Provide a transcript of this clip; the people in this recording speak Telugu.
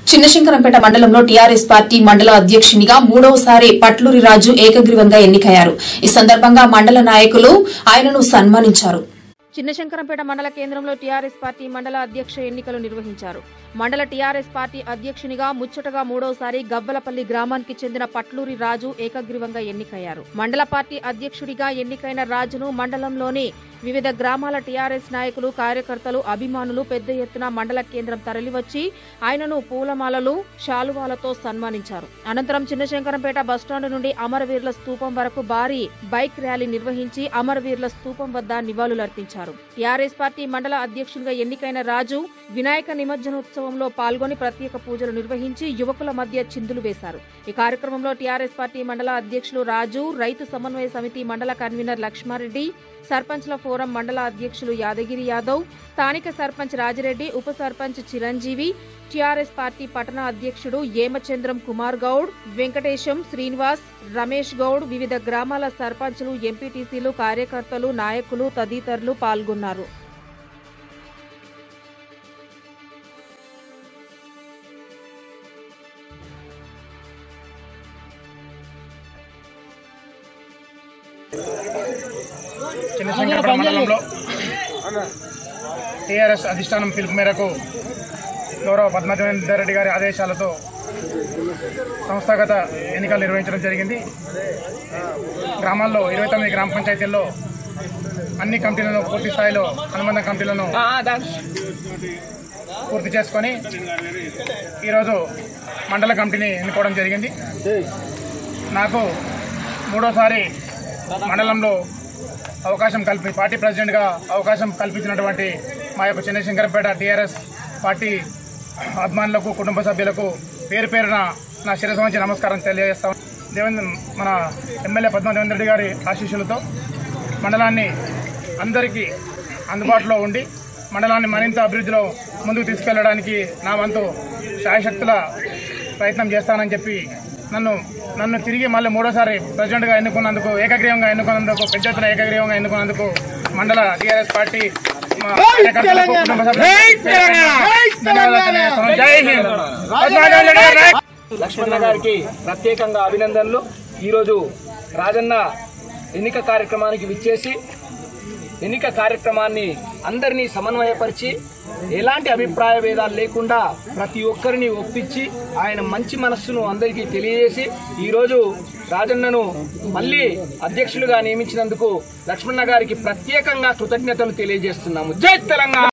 చిన్నశంకరంపేట మండలంలో టీఆర్ఎస్ పార్టీ మండల అధ్యక్షునిగా మూడవసారి పట్లూరి రాజు ఏకగ్రీవంగా ఎన్నికయ్యారు. ఈ సందర్భంగా మండల నాయకులు ఆయనను సన్మానించారు. చిన్నశంకరంపేట మండల కేంద్రంలో టీఆర్ఎస్ పార్టీ మండల అధ్యక్ష ఎన్నికలు నిర్వహించారు. మండల టీఆర్ఎస్ పార్టీ అధ్యక్షునిగా ముచ్చటగా మూడవసారి గవ్వలపల్లి గ్రామానికి చెందిన పట్లూరి రాజు ఏకగ్రీవంగా ఎన్నికయ్యారు. మండల పార్టీ అధ్యక్షుడిగా ఎన్నికైన రాజును మండలంలోని వివిధ గ్రామాల టీఆర్ఎస్ నాయకులు, కార్యకర్తలు, అభిమానులు పెద్ద ఎత్తున మండల కేంద్రం తరలివచ్చి ఆయనను పూలమాలలు, శాలువాలతో సన్మానించారు. అనంతరం చిన్నశంకరంపేట బస్టాండ్ నుండి అమరవీరుల స్తూపం వరకు భారీ బైక్ ర్యాలీ నిర్వహించి అమరవీరుల స్తూపం వద్ద నివాళులర్పించారు. టీఆర్ఎస్ పార్టీ మండల అధ్యక్షుడిగా ఎన్నికైన రాజు వినాయక నిమజ్జనోత్సవంలో పాల్గొని ప్రత్యేక పూజలు నిర్వహించి యువకుల మధ్య చిందులు వేశారు. ఈ కార్యక్రమంలో టీఆర్ఎస్ పార్టీ మండల అధ్యక్షులు రాజు, రైతు సమన్వయ సమితి మండల కన్వీనర్ లక్ష్మారెడ్డి, సర్పంచ్ల ఫోరం మండల అధ్యక్షులు యాదగిరి యాదవ్, స్థానిక సర్పంచ్ రాజిరెడ్డి, ఉప సర్పంచ్ చిరంజీవి, టీఆర్ఎస్ పార్టీ పట్టణ అధ్యక్షుడు ఏమచంద్రం కుమార్ గౌడ్, వెంకటేశం, శ్రీనివాస్, రమేష్ గౌడ్, వివిధ గ్రామాల సర్పంచ్లు, ఎంపీటీసీలు, కార్యకర్తలు, నాయకులు తదితరులు పాల్గొన్నారు. చిన్నశంకరంపేట మండలంలో టీఆర్ఎస్ అధిష్టానం పిలుపు మేరకు గౌరవ పద్మనాభేందర్ రెడ్డి గారి ఆదేశాలతో సంస్థాగత ఎన్నికలు నిర్వహించడం జరిగింది. గ్రామాల్లో 29 గ్రామ పంచాయతీల్లో అన్ని కమిటీలను పూర్తి స్థాయిలో అనుబంధ కమిటీలను పూర్తి చేసుకొని ఈరోజు మండల కమిటీని ఎన్నుకోవడం జరిగింది. నాకు మూడోసారి మండలంలో పార్టీ ప్రెసిడెంట్గా అవకాశం కల్పించినటువంటి మా యొక్క చిన్నశంకరంపేట టీఆర్ఎస్ పార్టీ అభిమానులకు, కుటుంబ సభ్యులకు పేరు పేరున నా శిరస్సు వంచి నమస్కారం తెలియజేస్తాం. మన ఎమ్మెల్యే పద్మనాభేందర్ రెడ్డి గారి ఆశీస్సులతో మండలాన్ని అందరికీ అందుబాటులో ఉండి మండలాన్ని మరింత అభివృద్ధిలో ముందుకు తీసుకెళ్లడానికి నా వంతు శాయశక్తుల ప్రయత్నం చేస్తానని చెప్పి నన్ను తిరిగి మళ్ళీ మూడోసారి ప్రెసిడెంట్గా ఎన్నుకున్నందుకు, ఏకగ్రీవంగా ఎన్నుకున్నందుకు, పెద్ద ఎత్తున ఏకగ్రీవంగా ఎన్నుకున్నందుకు మండల టీఆర్ఎస్ పార్టీ కార్యకర్తలకు, కుటుంబ సభ్యులకు లక్ష్మణ గారికి ప్రత్యేకంగా అభినందనలు. ఈరోజు రాజన్న ఎన్నిక కార్యక్రమానికి విచ్చేసి ఎన్నిక కార్యక్రమాన్ని అందరినీ సమన్వయపరిచి ఎలాంటి అభిప్రాయ భేదాలు లేకుండా ప్రతి ఒక్కరిని ఒప్పించి ఆయన మంచి మనస్సును అందరికీ తెలియజేసి ఈరోజు రాజన్నను మళ్ళీ అధ్యక్షులుగా నియమించినందుకు లక్ష్మణ గారికి ప్రత్యేకంగా కృతజ్ఞతలు తెలియజేస్తున్నాము. జై తెలంగాణ.